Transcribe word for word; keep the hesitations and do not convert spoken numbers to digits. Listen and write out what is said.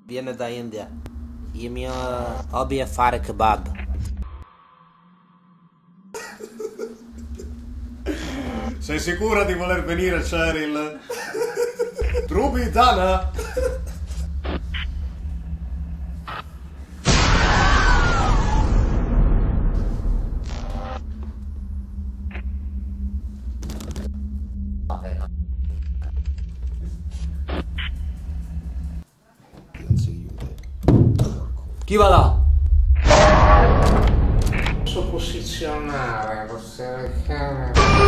Viene da India. Il mio hobby è fare kebab. Sei sicura di voler venire, Cheryl? Trubi, Dana? Chi va là? Posso posizionare queste camere?